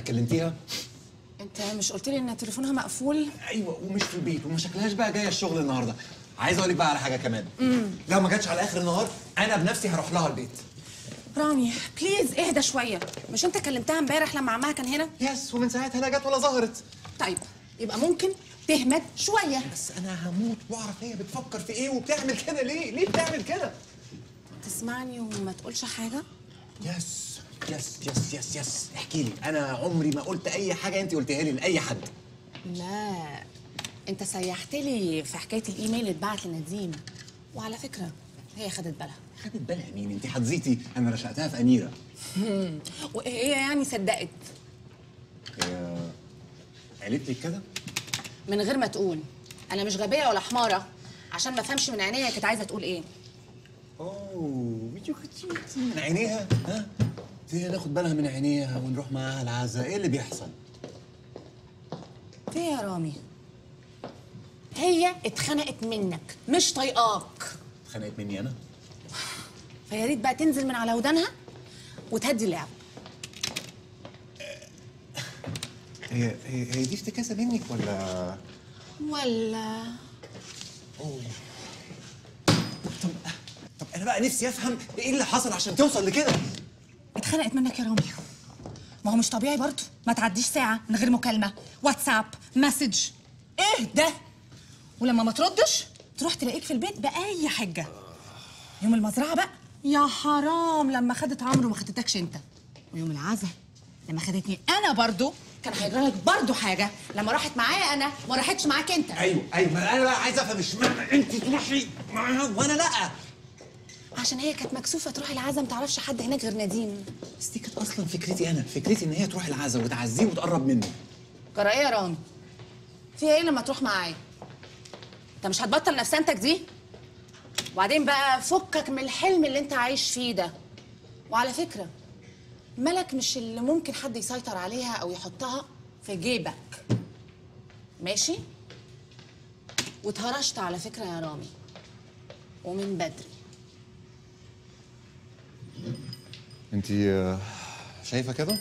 كلمتيها؟ انت مش قلت لي ان تليفونها مقفول؟ ايوه، ومش في البيت، وما شكلهاش بقى جايه الشغل النهارده. عايز اقول لك بقى على حاجه كمان. لو ما جاتش على اخر النهار انا بنفسي هروح لها البيت. رامي بليز اهدى شويه، مش انت كلمتها امبارح لما عمها كان هنا؟ يس، ومن ساعتها لا جت ولا ظهرت. طيب يبقى ممكن تهمد شويه. بس انا هموت واعرف هي بتفكر في ايه وبتعمل كده ليه؟ ليه بتعمل كده؟ تسمعني وما تقولش حاجه؟ يس يس يس يس يس، احكي لي. انا عمري ما قلت اي حاجه انت قلتيها لي لاي حد. لا انت سيحت لي في حكايه الايميل اللي اتبعت لنديم، وعلى فكره هي خدت بالها. خدت بالها مين؟ انت حظيتي انا رشقتها في اميره. وهي يعني صدقت؟ هي قالت لك كده؟ من غير ما تقول. انا مش غبيه ولا حماره عشان ما افهمش من عينيها كانت عايزه تقول ايه. اوه من عينيها؟ ها؟ تيجي ناخد بالها من عينيها ونروح معاها العزاء، ايه اللي بيحصل؟ في يا رامي، هي اتخنقت منك مش طايقاك. اتخنقت مني انا؟ فيا ريت بقى تنزل من على ودانها وتهدي اللعب. هي دي افتكاسه منك ولا اوه. طب انا بقى نفسي افهم ايه اللي حصل عشان توصل لكده. اتخنقت منك يا رامي، ما هو مش طبيعي برضه ما تعديش ساعه من غير مكالمه واتساب مسج. ايه ده؟ ولما ما تردش تروح تلاقيك في البيت باي حجه. يوم المزرعه بقى يا حرام لما خدت عمرو وما خدتكش انت، ويوم العزا لما خدتني انا برضه كان هيجرى لك برضه حاجه لما راحت معايا انا ما راحتش معاك انت. ايوه ما انا بقى عايز افهم اشمعنى انت تروحي معاها وانا لا. عشان هي كانت مكسوفه تروح العزا ما تعرفش حد هناك غير نديم. بس دي كانت اصلا فكرتي انا، فكرتي ان هي تروح العزا وتعزيه وتقرب منه. جرى ايه يا رامي؟ فيها ايه لما تروح معايا؟ انت مش هتبطل نفسانتك دي؟ وبعدين بقى فكك من الحلم اللي انت عايش فيه ده. وعلى فكره ملك مش اللي ممكن حد يسيطر عليها او يحطها في جيبك، ماشي؟ واتهرشت على فكره يا رامي، ومن بدري. انت شايفه كده؟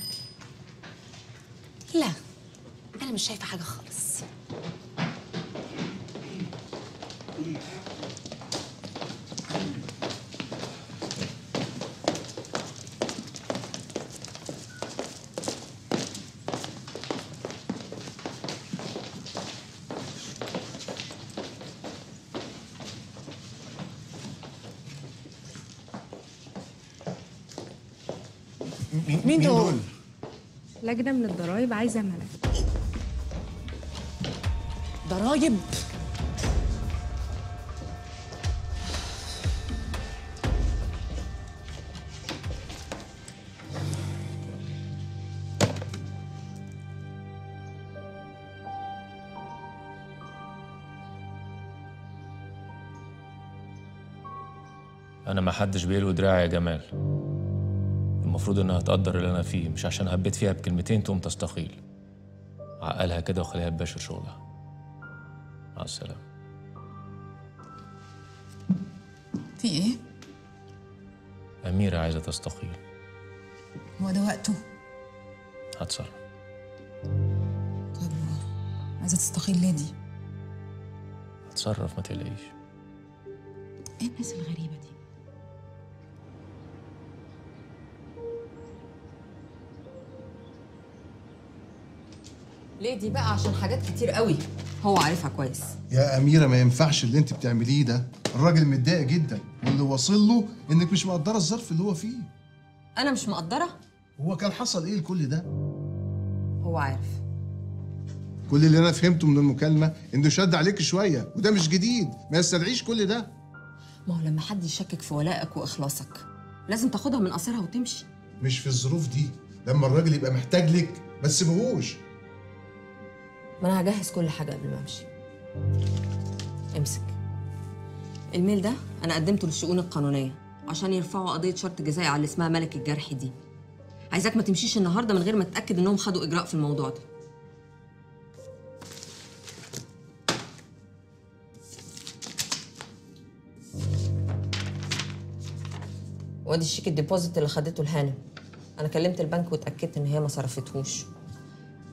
لا انا مش شايفه حاجه خالص. مين دول؟ لجنة من الضرايب عايزة ملك. ضرايب؟ أنا ما حدش بيلوي دراعي يا جمال. المفروض إنها تقدر اللي أنا فيه، مش عشان هبيت فيها بكلمتين تقوم تستقيل. عقلها كده وخليها تباشر شغلها. مع السلامة. في إيه؟ أميرة عايزة تستقيل. هو ده وقته؟ هتصرف. طب عايزة تستقيل ليه دي؟ هتصرف ما تقلقيش. إيه الناس الغريبة دي؟ ليه دي بقى؟ عشان حاجات كتير قوي هو عارفها كويس. يا أميرة ما ينفعش اللي انت بتعمليه ده، الراجل متضايق جدا واللي واصل له انك مش مقدرة الظرف اللي هو فيه. انا مش مقدرة؟ هو كان حصل ايه لكل ده؟ هو عارف. كل اللي انا فهمته من المكالمة انه شد عليك شوية، وده مش جديد، ما يستدعيش كل ده. ما هو لما حد يشكك في ولائك واخلاصك لازم تاخدها من قصرها وتمشي. مش في الظروف دي، لما الراجل يبقى محتاج لك ما تسيبهوش. ما انا هجهز كل حاجة قبل ما امشي. امسك الميل ده، انا قدمته للشؤون القانونية عشان يرفعوا قضية شرط جزائي على اللي اسمها ملك الجرح دي. عايزاك ما تمشيش النهارده من غير ما تتأكد انهم خدوا اجراء في الموضوع ده. وادي الشيك الديبوزيت اللي خدته الهانم. انا كلمت البنك واتأكدت ان هي ما صرفتهوش.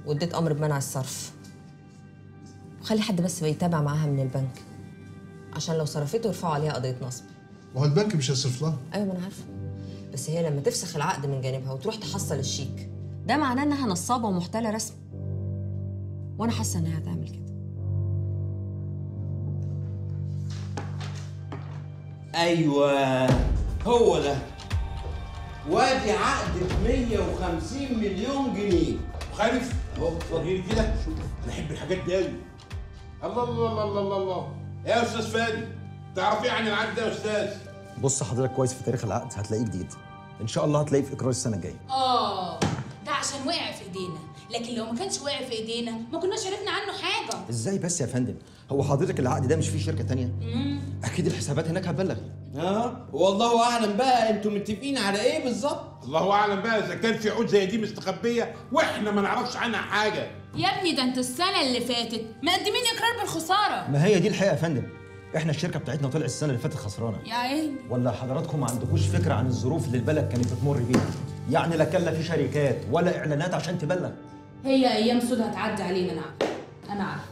واديت امر بمنع الصرف. وخلي حد بس بيتابع معاها من البنك عشان لو صرفته يرفعوا عليها قضيه نصب. وهو البنك مش هيصرف لها؟ ايوه ما انا عارفه، بس هي لما تفسخ العقد من جانبها وتروح تحصل الشيك ده معناه انها نصابه ومحتاله رسمي، وانا حاسه انها هتعمل كده. ايوه هو ده، وادي عقد ب 150 مليون جنيه. خالف اهو وريني كده. شوف انا احب الحاجات دي قوي. الله الله الله الله الله يا استاذ فادي، تعرف ايه عن العقد ده يا استاذ؟ بص حضرتك كويس في تاريخ العقد هتلاقيه جديد، ان شاء الله هتلاقيه في اقرار السنه الجايه. ده عشان وقع في ايدينا، لكن لو ما كانش وقع في ايدينا ما كناش عرفنا عنه حاجه. ازاي بس يا فندم؟ هو حضرتك العقد ده مش فيه شركه تانية؟ اكيد الحسابات هناك هتبلغ. والله اعلم بقى انتوا متفقين على ايه بالظبط. الله اعلم بقى اذا كان في عقود زي دي مستخبيه واحنا ما نعرفش عنها حاجه. يا ابني ده انتوا السنه اللي فاتت مقدمين اقرار بالخساره. ما هي دي الحقيقه يا فندم، احنا الشركه بتاعتنا طلعت السنه اللي فاتت خسرانه. يا عيني. ولا حضراتكم ما عندكوش فكره عن الظروف اللي البلد كانت بتمر بيها؟ يعني لا كان لا في شركات ولا اعلانات عشان تبلغ. هي ايام سود هتعدي علينا. انا عارفه انا عارفه.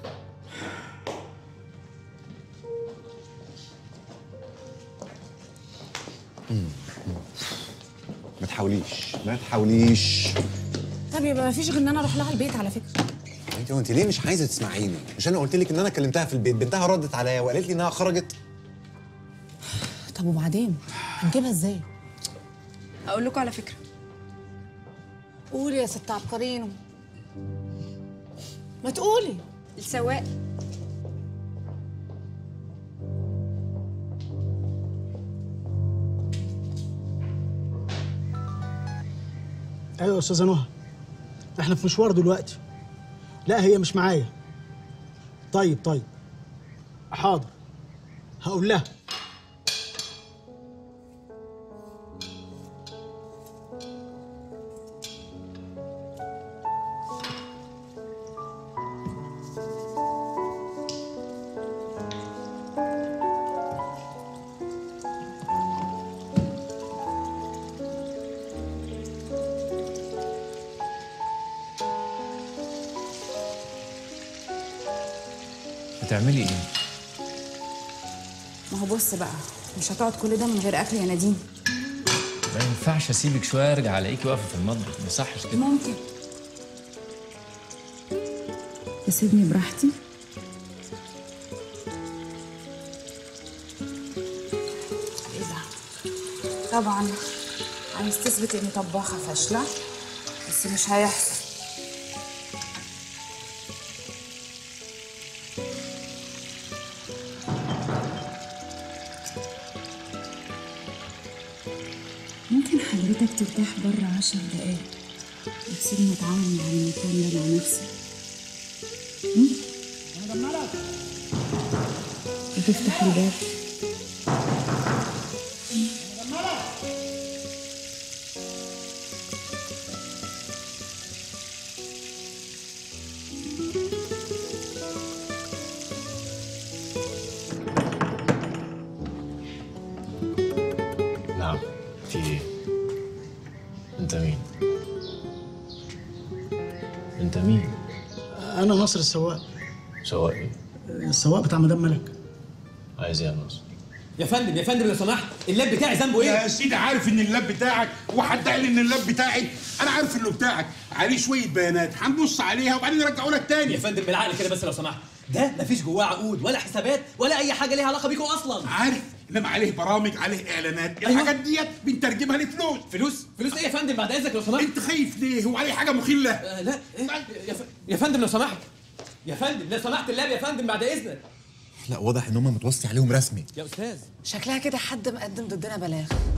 ما تحاوليش ما تحاوليش. طب يبقى ما فيش غير ان انا اروح لها البيت على فكره. انت ليه مش عايزه تسمعيني؟ مش انا قلت لك ان انا كلمتها في البيت، بنتها ردت عليا وقالت لي انها خرجت. طب وبعدين هنجيبها ازاي؟ اقول لكم على فكره. قولي يا ست عبقرينو، ما تقولي. السواق ايوه يا استاذه نهى، احنا في مشوار دلوقتي. لا هي مش معايا. طيب حاضر هقول لها. بتعملي ايه؟ ما هو بص بقى، مش هتقعد كل ده من غير اكل يا نادين. ما ينفعش اسيبك شويه ارجع الاقيكي واقفه في المطبخ، ما يصحش كده. ممكن تسيبني براحتي؟ ايه ده؟ طبعا عايز تثبت اني طباخه فاشله، بس مش هيحصل. ممكن حضرتك ترتاح بره 10 دقايق وتسيبني اتعامل مع المكان ده مع نفسي؟ وتفتح الباب. نعم، في ايه؟ انت مين؟ انت مين؟ انا ناصر السواق. سواق ايه؟ السواق بتاع مدام ملك. عايز ايه يا ناصر؟ يا فندم لو سمحت، اللاب بتاعي ذنبه ايه؟ يا سيدي عارف ان اللاب بتاعك، وحد قال ان اللاب بتاعي؟ انا عارف انه بتاعك، عليه شويه بيانات هنبص عليها وبعدين نرجعه لك تاني. يا فندم بالعقل كده بس لو سمحت، ده مفيش جواه عقود ولا حسابات ولا اي حاجه ليها علاقه بيكم اصلا. عارف، انما عليه برامج، عليه اعلانات، أيوة. الحاجات ديت بنترجمها لفلوس. فلوس ايه يا فندم بعد اذنك لو سمحت؟ انت خايف ليه؟ هو عليه حاجه مخله؟ لا إيه؟ يا فندم لو سمحت، يا فندم لو سمحت اللاب يا فندم بعد اذنك. لا واضح ان هم متوصي عليهم رسمي. يا استاذ شكلها كده حد مقدم ضدنا بلاغ.